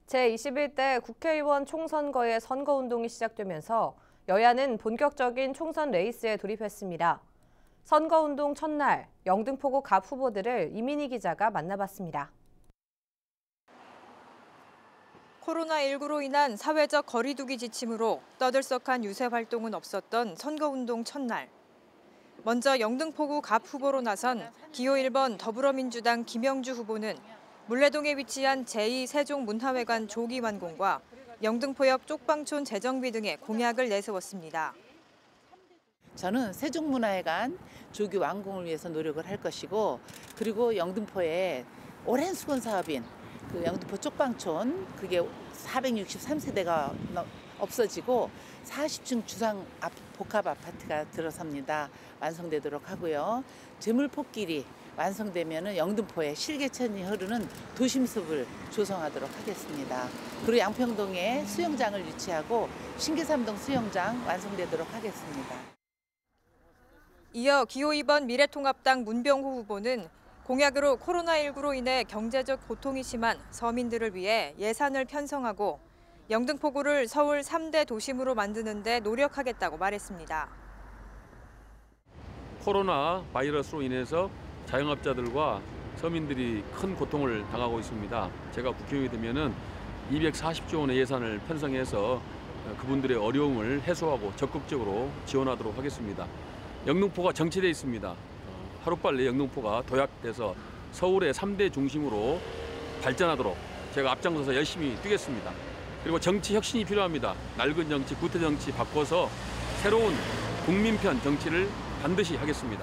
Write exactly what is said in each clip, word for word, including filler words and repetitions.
제이십일 대 국회의원 총선거의 선거운동이 시작되면서 여야는 본격적인 총선 레이스에 돌입했습니다. 선거운동 첫날, 영등포구 갑 후보들을 이민희 기자가 만나봤습니다. 코로나십구로 인한 사회적 거리두기 지침으로 떠들썩한 유세 활동은 없었던 선거운동 첫날. 먼저 영등포구 갑 후보로 나선 기호 일 번 더불어민주당 김영주 후보는 물레동에 위치한 제이 세종문화회관 조기 완공과 영등포역 쪽방촌 재정비 등의 공약을 내세웠습니다. 저는 세종문화회관 조기 완공을 위해서 노력을 할 것이고, 그리고 영등포에 오랜 수건 사업인 그 영등포 쪽방촌, 그게 사백육십삼 세대가 없어지고 사십 층 주상 복합 아파트가 들어섭니다. 완성되도록 하고요. 제물포길이 완성되면은 영등포에 실개천이 흐르는 도심숲을 조성하도록 하겠습니다. 그리고 양평동에 수영장을 유치하고 신계삼동 수영장 완성되도록 하겠습니다. 이어 기호 이 번 미래통합당 문병호 후보는 공약으로 코로나십구로 인해 경제적 고통이 심한 서민들을 위해 예산을 편성하고 영등포구를 서울 삼 대 도심으로 만드는 데 노력하겠다고 말했습니다. 코로나 바이러스로 인해서 자영업자들과 서민들이 큰 고통을 당하고 있습니다. 제가 국회의원이 되면은 이백사십조 원의 예산을 편성해서 그분들의 어려움을 해소하고 적극적으로 지원하도록 하겠습니다. 영등포가 정체돼 있습니다. 하루빨리 영등포가 도약돼서 서울의 삼 대 중심으로 발전하도록 제가 앞장서서 열심히 뛰겠습니다. 그리고 정치 혁신이 필요합니다. 낡은 정치, 구태 정치 바꿔서 새로운 국민편 정치를 반드시 하겠습니다.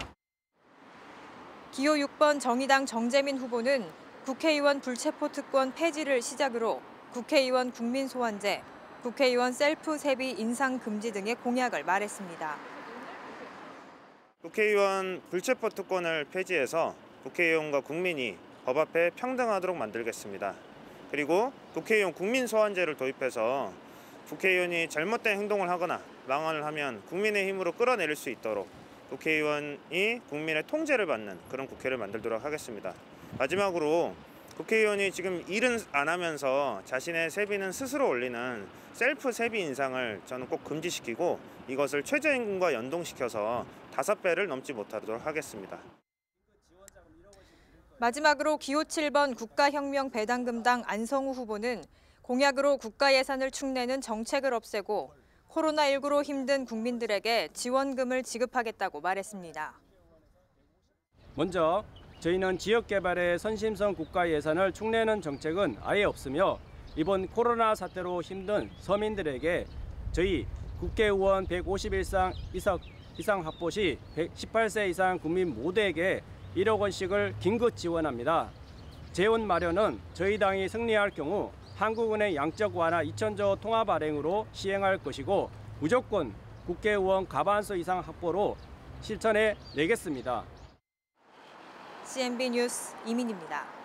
기호 육 번 정의당 정재민 후보는 국회의원 불체포 특권 폐지를 시작으로 국회의원 국민소환제, 국회의원 셀프 세비 인상 금지 등의 공약을 말했습니다. 국회의원 불체포 특권을 폐지해서 국회의원과 국민이 법 앞에 평등하도록 만들겠습니다. 그리고 국회의원 국민소환제를 도입해서 국회의원이 잘못된 행동을 하거나 망언을 하면 국민의 힘으로 끌어내릴 수 있도록 국회의원이 국민의 통제를 받는 그런 국회를 만들도록 하겠습니다. 마지막으로 국회의원이 지금 일은 안 하면서 자신의 세비는 스스로 올리는 셀프 세비 인상을 저는 꼭 금지시키고 이것을 최저임금과 연동시켜서 다섯 배를 넘지 못하도록 하겠습니다. 마지막으로 기호 칠 번 국가혁명 배당금당 안성우 후보는 공약으로 국가 예산을 축내는 정책을 없애고 코로나십구로 힘든 국민들에게 지원금을 지급하겠다고 말했습니다. 먼저 저희는 지역개발에 선심성 국가 예산을 축내는 정책은 아예 없으며 이번 코로나 사태로 힘든 서민들에게 저희 국회의원 백오십일 상 이상 확보 시 십팔 세 이상 국민 모두에게 일억 원씩을 긴급 지원합니다. 재원 마련은 저희 당이 승리할 경우 한국은행 양적 완화 이천조 통화 발행으로 시행할 것이고 무조건 국회의원 과반수 이상 확보로 실천해 내겠습니다. 씨엔비 뉴스 이민희입니다.